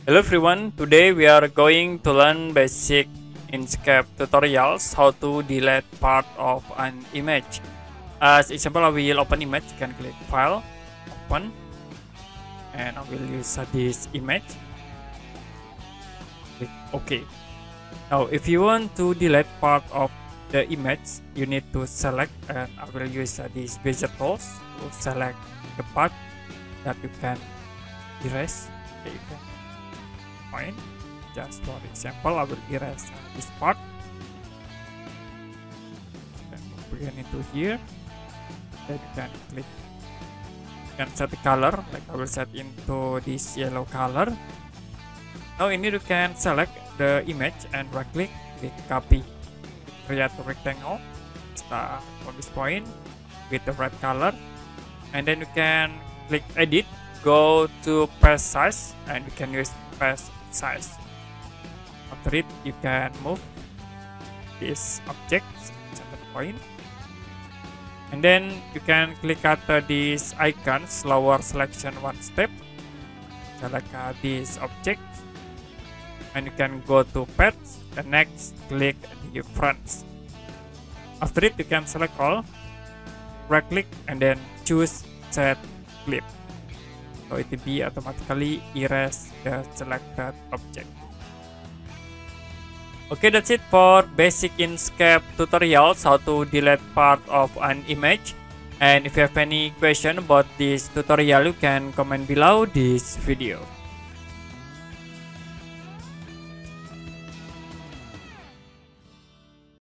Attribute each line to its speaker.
Speaker 1: Hello everyone, today we are going to learn basic Inkscape tutorials how to delete part of an image. As example, I will open image. You can click file, open, and I will use this image. Click OK. Now if you want to delete part of the image, you need to select, and I will use these bezier tools to select the part that you can erase. Okay, you can point. Just for example, I will erase this part. Then begin into here. Then you can click. You can set the color, like I will set into this yellow color. Now in here you can select the image and right click, click copy. Create a rectangle. Start from this point with the red color, and then you can click edit. Go to paste size, and you can use paste size. After it, you can move this object certain point, and then you can click at these icons, lower selection one step, select this object, and you can go to pet, and next click the friends. After it, you can select all, right click, and then choose set clip. So it will be automatically erase the selected object. Okay, that's it for basic Inkscape tutorials how to delete part of an image. And if you have any question about this tutorial, you can comment below this video.